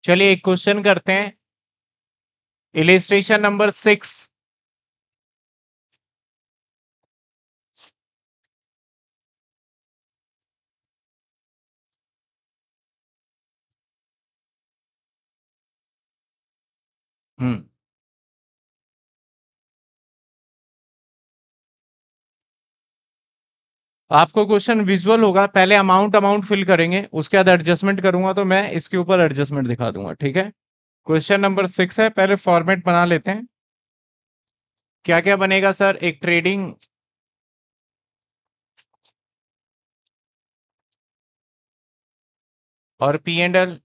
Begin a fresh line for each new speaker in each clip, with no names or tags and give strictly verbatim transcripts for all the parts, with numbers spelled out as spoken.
चलिए एक क्वेश्चन करते हैं, इलिस्ट्रेशन नंबर सिक्स। हम्म आपको क्वेश्चन विजुअल होगा, पहले अमाउंट अमाउंट फिल करेंगे, उसके बाद एडजस्टमेंट करूंगा तो मैं इसके ऊपर एडजस्टमेंट दिखा दूंगा, ठीक है। क्वेश्चन नंबर सिक्स है, पहले फॉर्मेट बना लेते हैं। क्या क्या बनेगा सर? एक ट्रेडिंग, और P and L.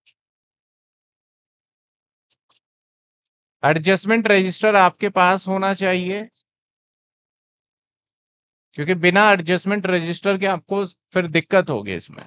Adjustment register आपके पास होना चाहिए, क्योंकि बिना एडजस्टमेंट रजिस्टर के आपको फिर दिक्कत होगी इसमें।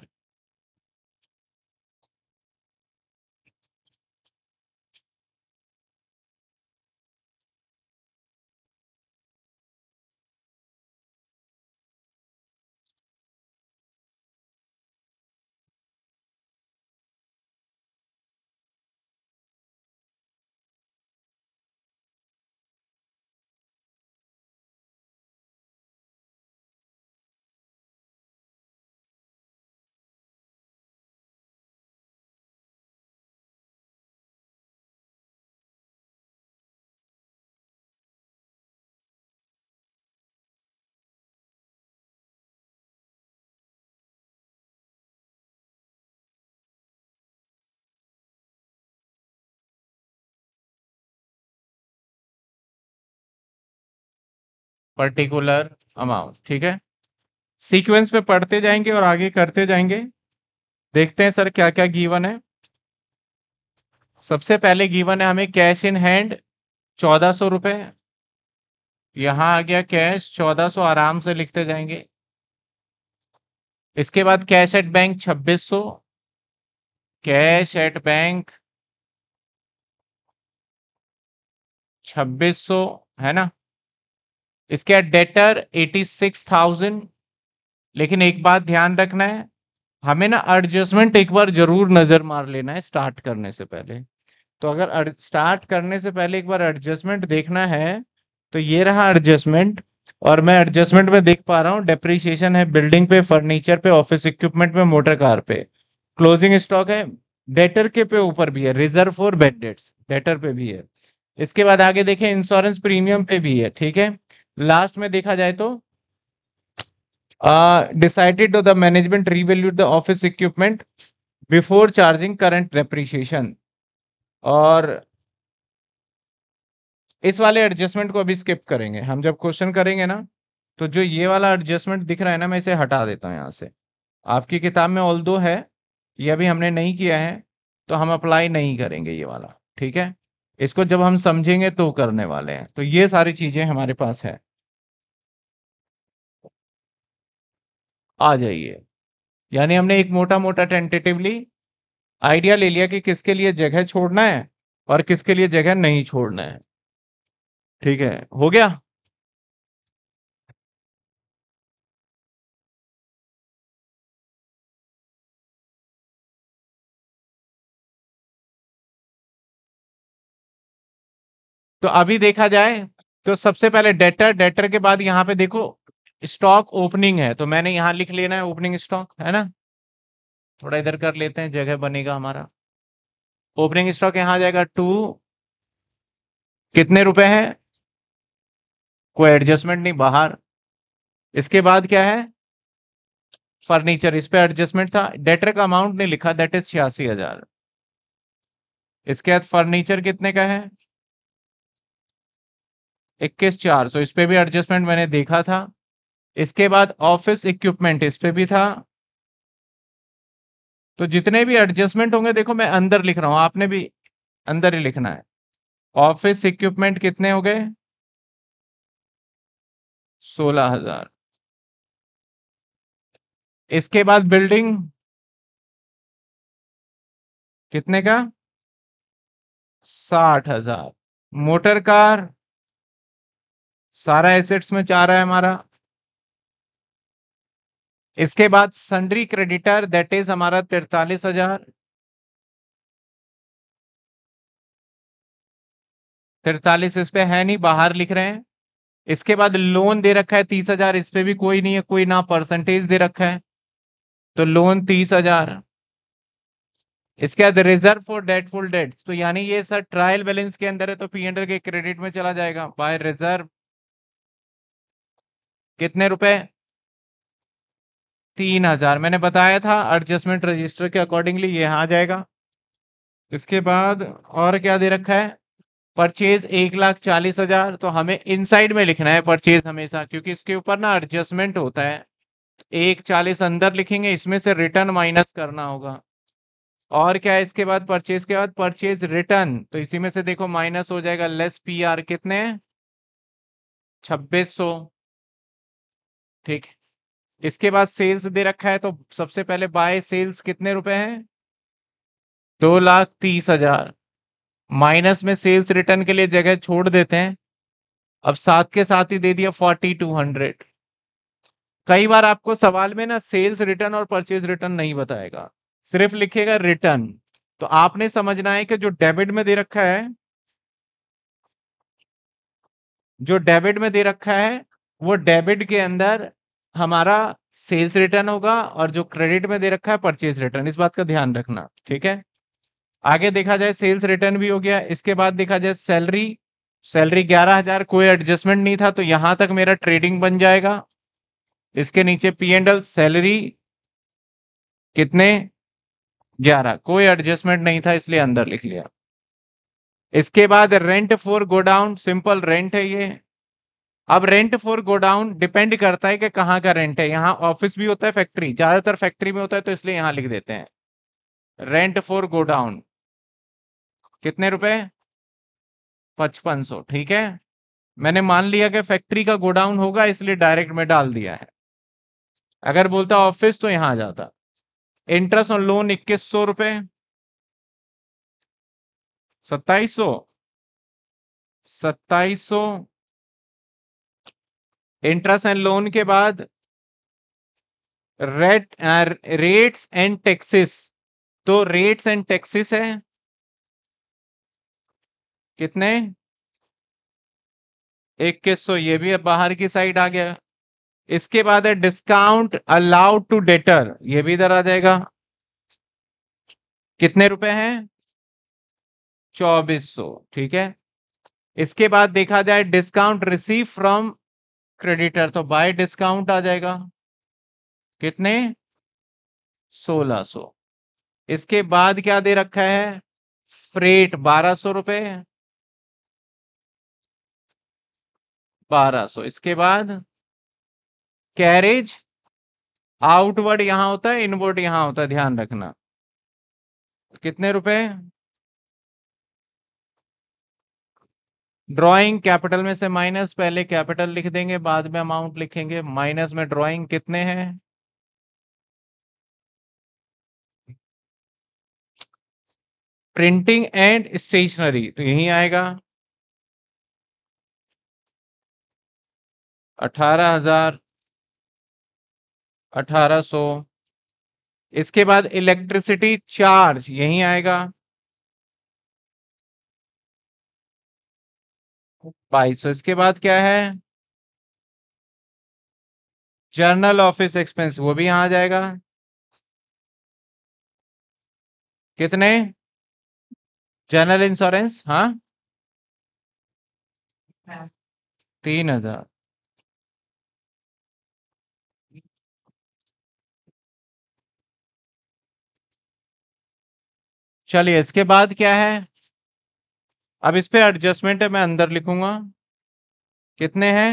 पर्टिकुलर अमाउंट, ठीक है। सीक्वेंस पे पढ़ते जाएंगे और आगे करते जाएंगे। देखते हैं सर क्या क्या गिवन है। सबसे पहले गिवन है हमें कैश इन हैंड चौदह सौ रुपए। यहां आ गया कैश चौदह सौ, आराम से लिखते जाएंगे। इसके बाद कैश एट बैंक छब्बीस सौ। कैश एट बैंक छब्बीस सौ, है ना। इसके बाद डेटर एटी सिक्स थाउजेंड। लेकिन एक बात ध्यान रखना है, हमें ना एडजस्टमेंट एक बार जरूर नजर मार लेना है स्टार्ट करने से पहले। तो अगर स्टार्ट करने से पहले एक बार एडजस्टमेंट देखना है, तो ये रहा एडजस्टमेंट। और मैं एडजस्टमेंट में देख पा रहा हूँ डेप्रीशिएशन है बिल्डिंग पे, फर्नीचर पे, ऑफिस इक्विपमेंट पे, मोटर कार पे। क्लोजिंग स्टॉक है, डेटर के पे ऊपर भी है, reserve for bad debts debtor पे भी है। इसके बाद आगे देखें इंश्योरेंस प्रीमियम पे भी है, ठीक है। लास्ट में देखा जाए तो decided the management revalued the office equipment before charging current depreciation. और इस वाले एडजस्टमेंट को अभी स्किप करेंगे, हम जब क्वेश्चन करेंगे ना, तो जो ये वाला एडजस्टमेंट दिख रहा है ना, मैं इसे हटा देता हूं यहां से। आपकी किताब में ऑल दो है, ये अभी हमने नहीं किया है, तो हम अप्लाई नहीं करेंगे ये वाला, ठीक है। इसको जब हम समझेंगे तो करने वाले हैं। तो ये सारी चीजें हमारे पास है, आ जाइए। यानी हमने एक मोटा मोटा टेंटेटिवली आइडिया ले लिया कि किसके लिए जगह छोड़ना है और किसके लिए जगह नहीं छोड़ना है, ठीक है। हो गया। तो अभी देखा जाए तो सबसे पहले डेटर, डेटर के बाद यहाँ पे देखो स्टॉक ओपनिंग है, तो मैंने यहाँ लिख लेना है ओपनिंग स्टॉक, है ना। थोड़ा इधर कर लेते हैं, जगह बनेगा हमारा। ओपनिंग स्टॉक यहाँ आ जाएगा टू, कितने रुपए है, कोई एडजस्टमेंट नहीं, बाहर। इसके बाद क्या है, फर्नीचर, इस पे एडजस्टमेंट था, डेटर का अमाउंट नहीं लिखा, दैट इज छियासी हजार। इसके बाद फर्नीचर कितने का है, इक्कीस चार सौ, इस पे भी एडजस्टमेंट मैंने देखा था। इसके बाद ऑफिस इक्विपमेंट, इस पे भी था। तो जितने भी एडजस्टमेंट होंगे, देखो मैं अंदर लिख रहा हूं, आपने भी अंदर ही लिखना है। ऑफिस इक्विपमेंट कितने हो गए, सोलह हजार। इसके बाद बिल्डिंग कितने का, साठ हजार। मोटर कार सारा एसेट्स में चाह रहा है हमारा। इसके बाद सन्ड्री क्रेडिटर, दैट इज हमारा तैतालीस हजार। तिरतालीस इस पे है नहीं, बाहर लिख रहे हैं। इसके बाद लोन दे रखा है तीस हजार, इस पे भी कोई नहीं है, कोई ना परसेंटेज दे रखा है, तो लोन तीस हजार। इसके बाद रिजर्व फॉर डेटफुल डेट्स, तो यानी ये सर ट्रायल बैलेंस के अंदर है, तो पी एंड एल के क्रेडिट में चला जाएगा बाय रिजर्व। कितने रुपए? तीन हजार। मैंने बताया था एडजस्टमेंट रजिस्टर के अकॉर्डिंगली ये आ जाएगा। इसके बाद और क्या दे रखा है? परचेज एक लाख चालीस हजार, तो हमें इनसाइड में लिखना है परचेज हमेशा, क्योंकि इसके ऊपर ना एडजस्टमेंट होता है। एक चालीस अंदर लिखेंगे, इसमें से रिटर्न माइनस करना होगा। और क्या है इसके बाद? परचेज के बाद परचेज रिटर्न, तो इसी में से देखो माइनस हो जाएगा, लेस पी आर कितने? छब्बीस सौ। ठीक है। इसके बाद सेल्स दे रखा है, तो सबसे पहले बाय सेल्स कितने रुपए हैं? दो लाख तीस हजार। माइनस में सेल्स रिटर्न के लिए जगह छोड़ देते हैं। अब साथ के साथ ही दे दिया फोर्टी टू हंड्रेड। कई बार आपको सवाल में ना सेल्स रिटर्न और परचेज रिटर्न नहीं बताएगा, सिर्फ लिखेगा रिटर्न। तो आपने समझना है कि जो डेबिट में दे रखा है, जो डेबिट में दे रखा है वो डेबिट के अंदर हमारा सेल्स रिटर्न होगा, और जो क्रेडिट में दे रखा है परचेज रिटर्न। इस बात का ध्यान रखना, ठीक है। आगे देखा जाए सेल्स रिटर्न भी हो गया। इसके बाद देखा जाए सैलरी। सैलरी ग्यारह हजार, कोई एडजस्टमेंट नहीं था, तो यहां तक मेरा ट्रेडिंग बन जाएगा। इसके नीचे पी एंड एल सैलरी कितने? ग्यारह, कोई एडजस्टमेंट नहीं था इसलिए अंदर लिख लिया। इसके बाद rent for godown, simple rent है ये। अब रेंट फॉर गोडाउन डिपेंड करता है कि कहाँ का रेंट है। यहाँ ऑफिस भी होता है, फैक्ट्री, ज्यादातर फैक्ट्री में होता है, तो इसलिए यहाँ लिख देते हैं रेंट फॉर गोडाउन। कितने रुपए? पचपन सौ। ठीक है। मैंने मान लिया कि फैक्ट्री का गोडाउन होगा, इसलिए डायरेक्ट में डाल दिया है। अगर बोलता ऑफिस तो यहां आ जाता। इंटरेस्ट ऑन लोन इक्कीस सौ रुपए। सत्ताईस सौ। सत्ताईस सौ। इंटरेस्ट एंड लोन के बाद रेट रेट्स एंड टैक्सेस, तो रेट्स एंड टैक्सेस है कितने? इक्कीस सौ। ये भी अब बाहर की साइड आ गया। इसके बाद है डिस्काउंट अलाउड टू डेटर, ये भी इधर आ जाएगा। कितने रुपए हैं? चौबीस सौ। ठीक है। इसके बाद देखा जाए डिस्काउंट रिसीव फ्रॉम क्रेडिटर, तो बाय डिस्काउंट आ जाएगा। कितने? सोलह सौ। इसके बाद क्या दे रखा है? फ्रेट बारह सौ रुपए। बारह सौ। इसके बाद कैरेज आउटवर्ड यहां होता है, इनवर्ड यहां होता है, ध्यान रखना। कितने रुपए? ड्राइंग कैपिटल में से माइनस, पहले कैपिटल लिख देंगे बाद में अमाउंट लिखेंगे। माइनस में ड्राइंग कितने हैं? प्रिंटिंग एंड स्टेशनरी, तो यही आएगा अठारह हजार, अठारह सौ। इसके बाद इलेक्ट्रिसिटी चार्ज यही आएगा बाईस सौ। इसके बाद क्या है? जर्नल ऑफिस एक्सपेंस, वो भी यहां आ जाएगा। कितने? जनरल इंश्योरेंस, हाँ, तीन हजार। चलिए इसके बाद क्या है? अब इस पे एडजस्टमेंट है, मैं अंदर लिखूंगा। कितने हैं?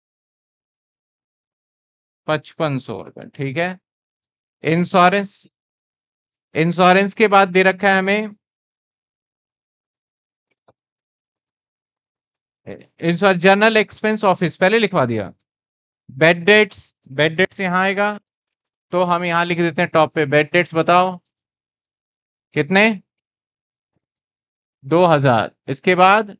पचपन सौ रुपए। ठीक है। इंश्योरेंस, इंश्योरेंस के बाद दे रखा है हमें इंश्योरेंस जनरल एक्सपेंस ऑफिस, पहले लिखवा दिया। बेड डेट्स, बेड डेट्स यहाँ आएगा, तो हम यहाँ लिख देते हैं टॉप पे बेड डेट्स। बताओ कितने? दो हजार। इसके बाद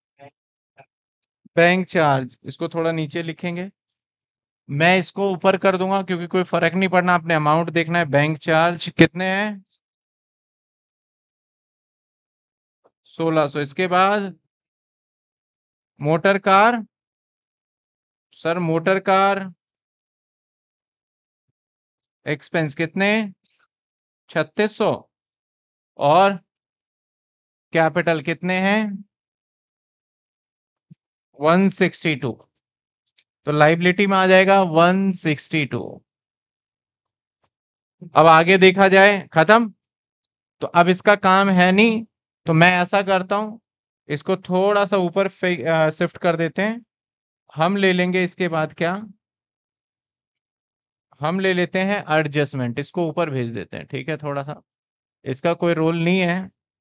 बैंक चार्ज, इसको थोड़ा नीचे लिखेंगे, मैं इसको ऊपर कर दूंगा क्योंकि कोई फर्क नहीं पड़ना, अपने अमाउंट देखना है। बैंक चार्ज कितने हैं? सोलह सौ। इसके बाद motor car, sir motor car expense कितने, छत्तीस सौ, और कैपिटल कितने हैं, वन सिक्सटी टू। तो लाइबिलिटी में आ जाएगा वन सिक्सटी टू। अब आगे देखा जाए, खत्म। तो अब इसका काम है नहीं, तो मैं ऐसा करता हूं, इसको थोड़ा सा ऊपर शिफ्ट कर देते हैं। हम ले लेंगे इसके बाद क्या, हम ले लेते हैं एडजस्टमेंट, इसको ऊपर भेज देते हैं, ठीक है। थोड़ा सा इसका कोई रोल नहीं है,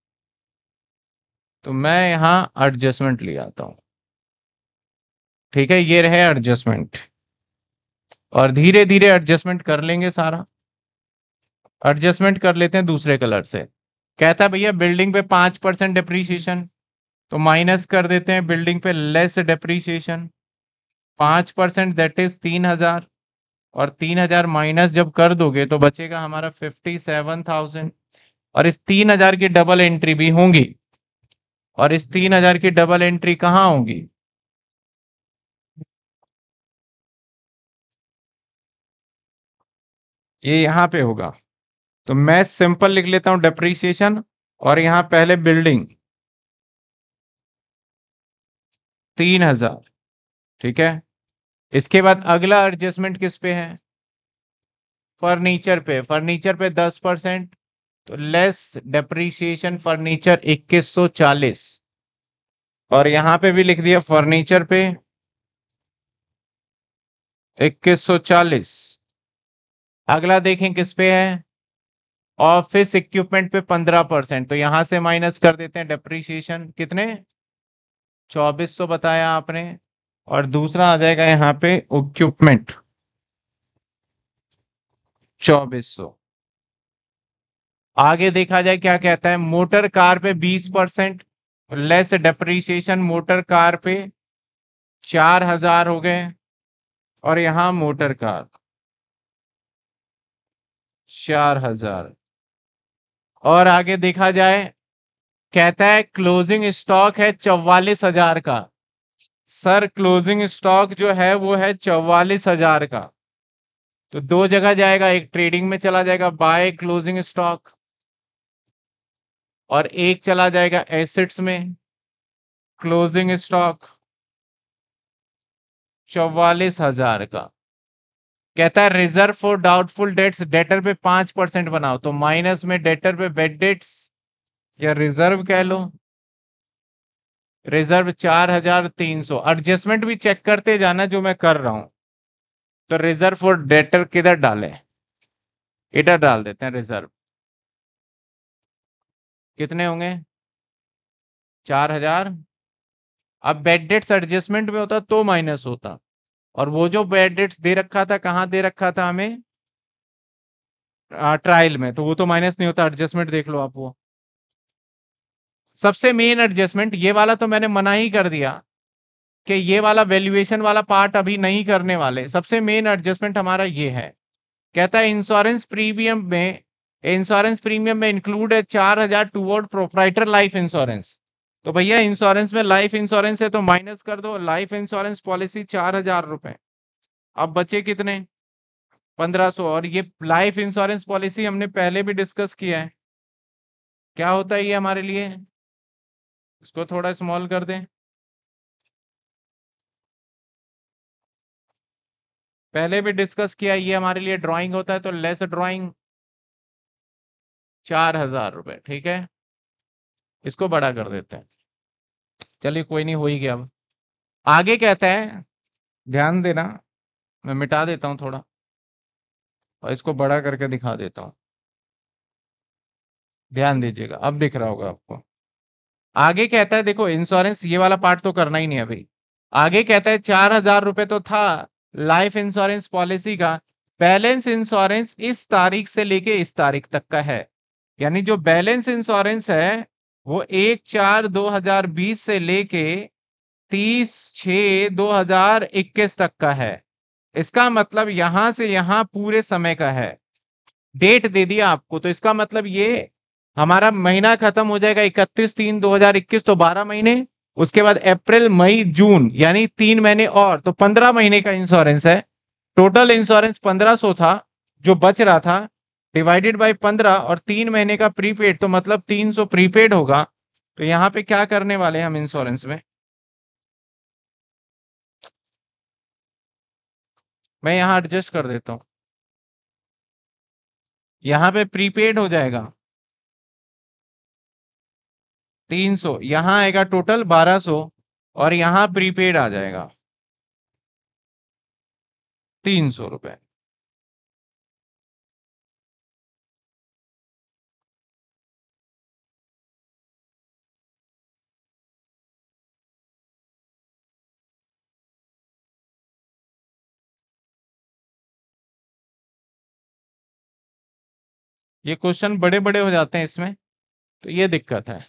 तो मैं यहाँ एडजस्टमेंट ले आता हूं, ठीक है। ये रहे एडजस्टमेंट, और धीरे धीरे एडजस्टमेंट कर लेंगे सारा। एडजस्टमेंट कर लेते हैं दूसरे कलर से। कहता है भैया बिल्डिंग पे पांच परसेंट डिप्रीशिएशन, तो माइनस कर देते हैं बिल्डिंग पे लेस डिप्रीशिएशन, पांच परसेंट दैट इज तीन हजार, और तीन हजार माइनस जब कर दोगे तो बचेगा हमारा फिफ्टी सेवन थाउजेंड। और इस तीन हजार की डबल एंट्री भी होंगी, और इस तीन हजार की डबल एंट्री कहाँ होगी, ये यहाँ पे होगा। तो मैं सिंपल लिख लेता हूं डेप्रीशिएशन, और यहां पहले बिल्डिंग तीन हजार, ठीक है। इसके बाद अगला एडजस्टमेंट किस पे है, फर्नीचर पे। फर्नीचर पे दस परसेंट, तो लेस डेप्रीशिएशन फर्नीचर इक्कीस सौ चालीस, और यहां पे भी लिख दिया फर्नीचर पे इक्कीस सौ चालीस। अगला देखें किस पे है, ऑफिस इक्विपमेंट पे पंद्रह परसेंट, तो यहां से माइनस कर देते हैं डेप्रीशिएशन, कितने, चौबीस सौ बताया आपने, और दूसरा आ जाएगा यहाँ पे इक्विपमेंट चौबीस सौ। आगे देखा जाए क्या कहता है, मोटर कार पे बीस percent less depreciation, motor car पे चार हजार हो गए, और यहां मोटर कार चार हजार। और आगे देखा जाए, कहता है क्लोजिंग स्टॉक है चौवालीस हजार का। सर क्लोजिंग स्टॉक जो है वो है चौवालीस हजार का, तो दो जगह जाएगा, एक ट्रेडिंग में चला जाएगा बाय क्लोजिंग स्टॉक, और एक चला जाएगा एसेट्स में क्लोजिंग स्टॉक चौवालीस हजार का। कहता है reserve for doubtful debts, debtor पे पांच परसेंट बनाओ, तो माइनस में डेटर पे बेड डेट्स, या रिजर्व कह लो, रिजर्व चार हजार तीन सौ। एडजस्टमेंट भी चेक करते जाना जो मैं कर रहा हूं। तो रिजर्व फॉर डेटर किधर डाले, इधर डाल देते हैं रिजर्व, कितने होंगे, चार हजार। अब बेड डेट्स एडजस्टमेंट में होता तो माइनस होता, और वो जो बेड डेट्स दे रखा था कहाँ दे रखा था हमें, ट्रायल में, तो वो तो माइनस नहीं होता, एडजस्टमेंट देख लो आप वो। सबसे मेन एडजस्टमेंट ये वाला तो मैंने मना ही कर दिया कि ये वाला वैल्यूएशन वाला पार्ट अभी नहीं करने वाले। सबसे मेन एडजस्टमेंट हमारा ये है, कहता है इंश्योरेंस प्रीमियम में, इंश्योरेंस प्रीमियम में इंक्लूड है चार हजार टूवर्ड प्रोप्राइटर लाइफ इंश्योरेंस। तो भैया इंश्योरेंस में लाइफ इंश्योरेंस है तो माइनस कर दो, लाइफ इंश्योरेंस पॉलिसी चार हजार रुपए, अब बचे कितने, पंद्रह सौ। और ये लाइफ इंश्योरेंस पॉलिसी हमने पहले भी डिस्कस किया है, क्या होता है ये हमारे लिए, इसको थोड़ा स्मॉल कर दें, पहले भी डिस्कस किया, ये हमारे लिए ड्राइंग होता है, तो लेस ड्राइंग चार हजार रुपए, ठीक है। इसको बड़ा कर देते हैं, चलिए कोई नहीं, हो ही गया। अब आगे कहता है, ध्यान देना, मैं मिटा देता हूं थोड़ा, और इसको बड़ा करके दिखा देता हूं, ध्यान दीजिएगा, अब दिख रहा होगा आपको। आगे कहता है, देखो इंश्योरेंस ये वाला पार्ट तो करना ही नहीं अभी। आगे कहता है चार हजार रुपए तो था लाइफ इंश्योरेंस पॉलिसी का, बैलेंस इंश्योरेंस इस तारीख से लेके इस तारीख तक का है। यानी जो बैलेंस इंश्योरेंस है वो एक चार दो हजार बीस से लेके तीस छः दो हजार इक्कीस तक का है। इसका मतलब यहां से यहां पूरे समय का है। डेट दे दिया आपको, तो इसका मतलब ये हमारा महीना खत्म हो जाएगा इकतीस तीन दो हजार इक्कीस, तो बारह महीने, उसके बाद अप्रैल मई जून यानी तीन महीने और, तो पंद्रह महीने का इंश्योरेंस है। टोटल इंश्योरेंस पंद्रह सौ था जो बच रहा था, डिवाइडेड बाय पंद्रह, और तीन महीने का प्रीपेड, तो मतलब तीन सौ प्रीपेड होगा। तो यहाँ पे क्या करने वाले हैं हम इंश्योरेंस में, मैं यहाँ एडजस्ट कर देता हूँ। यहाँ पे प्रीपेड हो जाएगा तीन सौ, यहाँ आएगा टोटल बारह सौ, और यहाँ प्रीपेड आ जाएगा तीन सौ रुपए। ये क्वेश्चन बड़े बड़े हो जाते हैं इसमें, तो ये दिक्कत है।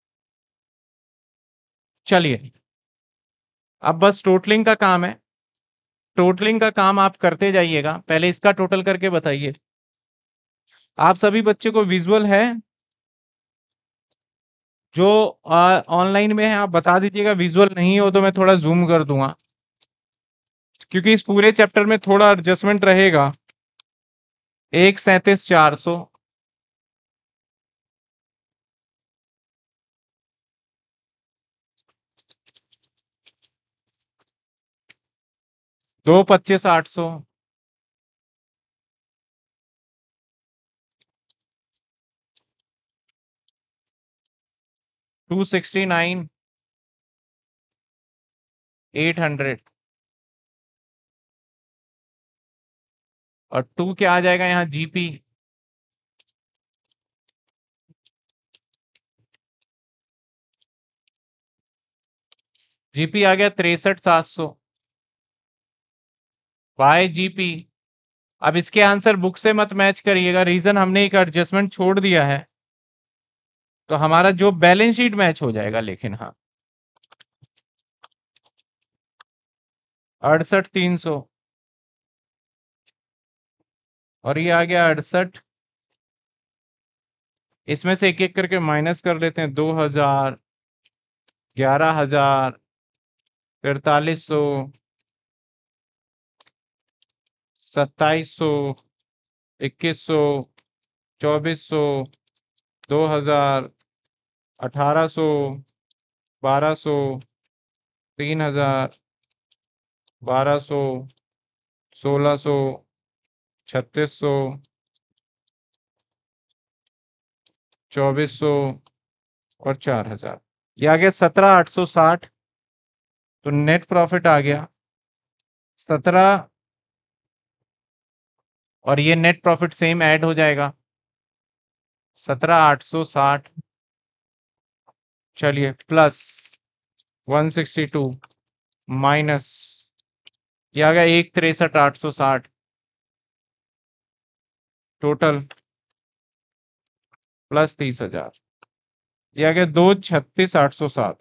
चलिए, अब बस टोटलिंग का काम है। टोटलिंग का काम आप करते जाइएगा, पहले इसका टोटल करके बताइए। आप सभी बच्चे को विजुअल है, जो ऑनलाइन में है आप बता दीजिएगा, विजुअल नहीं हो तो मैं थोड़ा जूम कर दूंगा, क्योंकि इस पूरे चैप्टर में थोड़ा एडजस्टमेंट रहेगा। एक सैंतीस चार सौ, दो पच्चीस आठ सौ, two sixty nine eight hundred, और टू क्या आ जाएगा यहाँ, जीपी। जीपी आ गया तिरसठ सात सौ बाय जीपी। अब इसके आंसर बुक से मत मैच करिएगा, रीजन हमने एक एडजस्टमेंट छोड़ दिया है, तो हमारा जो बैलेंस शीट मैच हो जाएगा, लेकिन हाँ अड़सठ तीन सौ, और ये आ गया अड़सठ। इसमें से एक एक करके माइनस कर लेते हैं, दो हजार, ग्यारह हजार, तिरतालीस सौ, सत्ताईस सौ, इक्कीस सौ, चौबीस सौ, दो हजार, अठारह सौ, बारह सौ, तीन हजार, बारह सौ, सोलह सौ, छत्तीस सौ, चौबीस सौ, और चार हजार। ये आ गया सत्रह आठ सौ साठ। तो नेट प्रॉफिट आ गया सत्रह, और ये नेट प्रॉफिट सेम ऐड हो जाएगा, सत्रह आठ सौ साठ। चलिए, plus one sixty two, minus, ये आ गया एक तिरसठ आठ सौ साठ, टोटल प्लस तीस हजार। ये आ गया दो छत्तीस आठ सौ सात।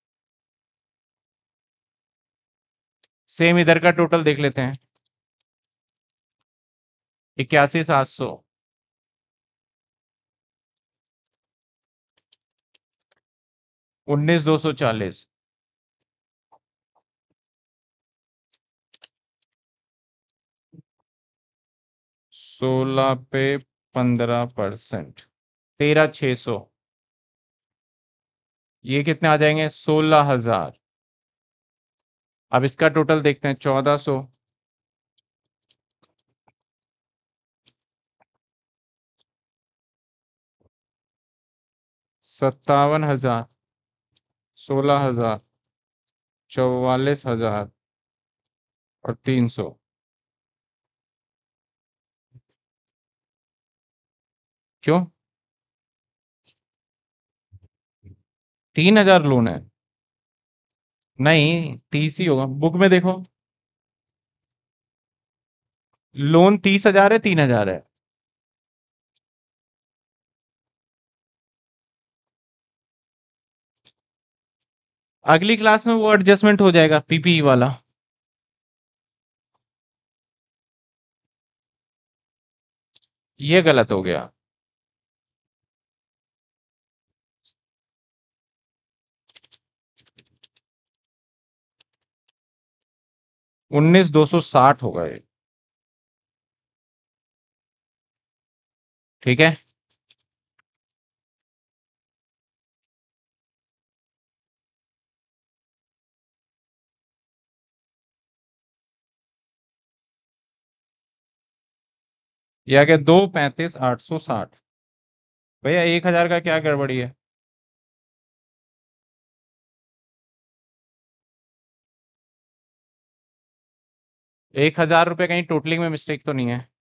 सेम इधर का टोटल देख लेते हैं, इक्यासी सात सौ, उन्नीस दो सौ चालीस, सोलह पे पंद्रह परसेंट, तेरह छह सौ। ये कितने आ जाएंगे, सोलह हजार। अब इसका टोटल देखते हैं, चौदह सौ, सत्तावन हजार, सोलह हजार, चौवालीस हजार, और तीन सौ। क्यों, तीन हजार लोन है? नहीं, तीस ही होगा, बुक में देखो, लोन तीस हजार है, तीन हजार है। अगली क्लास में वो एडजस्टमेंट हो जाएगा, पीपीई वाला। ये गलत हो गया। उन्नीस दो सौ साठ होगा ये। ठीक है। ये आ गया दो पैंतीस आठ सौ साठ। भैया एक हजार का क्या गड़बड़ी है? एक हजार रुपये कहीं टोटलिंग में मिस्टेक तो नहीं है?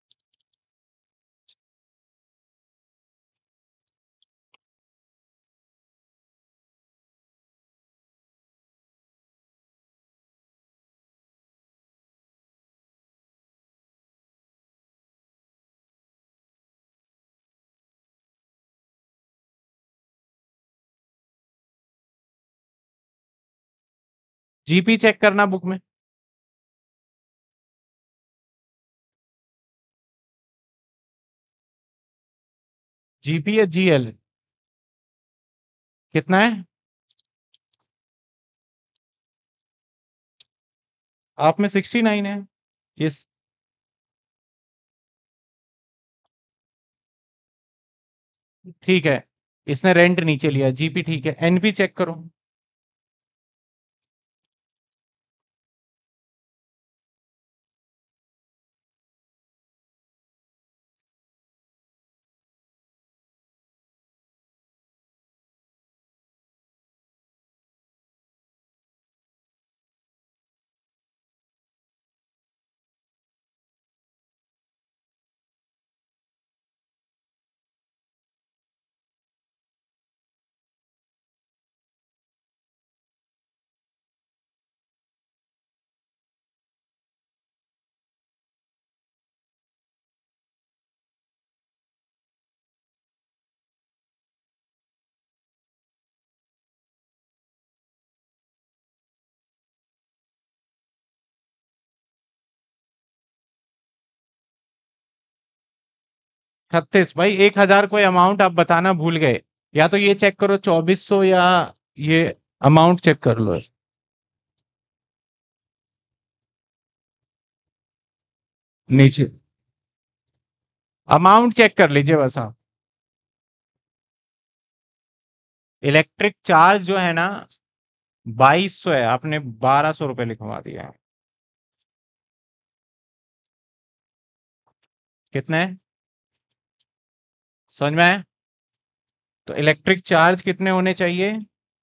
जीपी चेक करना बुक में। जीपी या जीएल? कितना है? आप में सिक्सटी नाइन है। यस। ठीक है। इसने रेंट नीचे लिया, जीपी ठीक है, एनपी चेक करो। छत्तीस भाई, एक हजार कोई अमाउंट आप बताना भूल गए। या तो ये चेक करो चौबीस सौ, या ये अमाउंट चेक कर लो। नीचे अमाउंट चेक कर लीजिए बस आप। इलेक्ट्रिक चार्ज जो है ना, बाईस सौ है, आपने बारह सौ रुपये लिखवा दिया है। कितने है? समझ में आया? तो इलेक्ट्रिक चार्ज कितने होने चाहिए?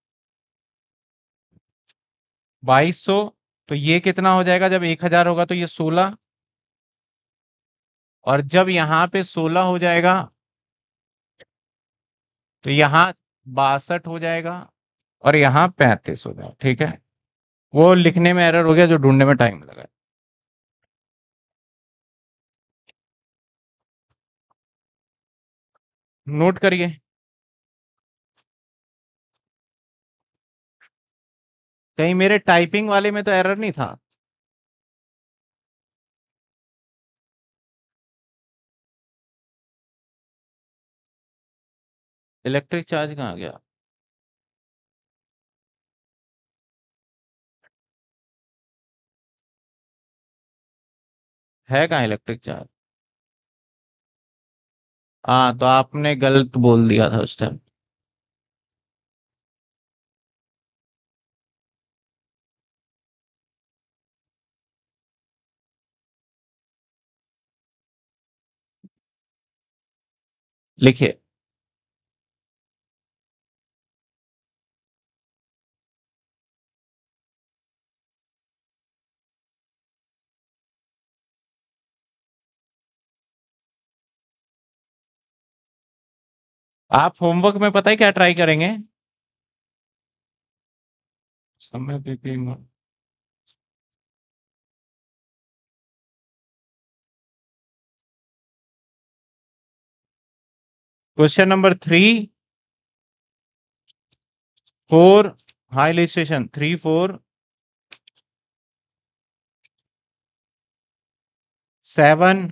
बाईस सौ। तो ये कितना हो जाएगा जब एक हजार होगा? तो ये सोलह। और जब यहाँ पे सोलह हो जाएगा तो यहाँ बासठ हो जाएगा, और यहाँ पैंतीस हो जाएगा। ठीक है। वो लिखने में एरर हो गया जो ढूंढने में टाइम लगा। नोट करिए। कहीं मेरे टाइपिंग वाले में तो एरर नहीं था? इलेक्ट्रिक चार्ज कहाँ गया? है कहाँ इलेक्ट्रिक चार्ज? हाँ, तो आपने गलत बोल दिया था उस टाइम। लिखिए। आप होमवर्क में पता है क्या ट्राई करेंगे? समय पे क्वेश्चन नंबर थ्री फोर, हाई illustration three four seven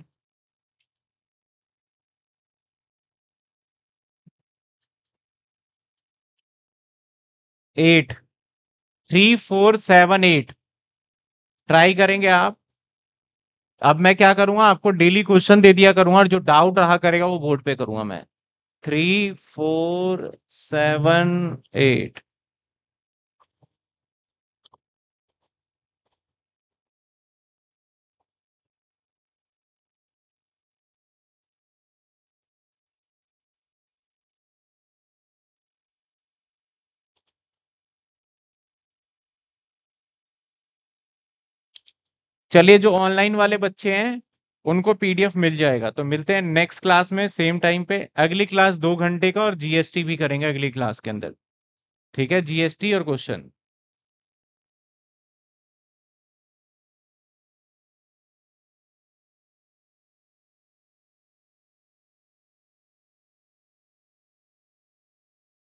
eight. Three four seven eight. Try करेंगे आप। अब मैं क्या करूंगा, आपको डेली क्वेश्चन दे दिया करूंगा और जो डाउट रहा करेगा वो बोर्ड पे करूंगा मैं। Three four seven eight. चलिए, जो ऑनलाइन वाले बच्चे हैं उनको पीडीएफ मिल जाएगा। तो मिलते हैं नेक्स्ट क्लास में सेम टाइम पे। अगली क्लास दो घंटे का और जीएसटी भी करेंगे अगली क्लास के अंदर। ठीक है, जीएसटी और क्वेश्चन।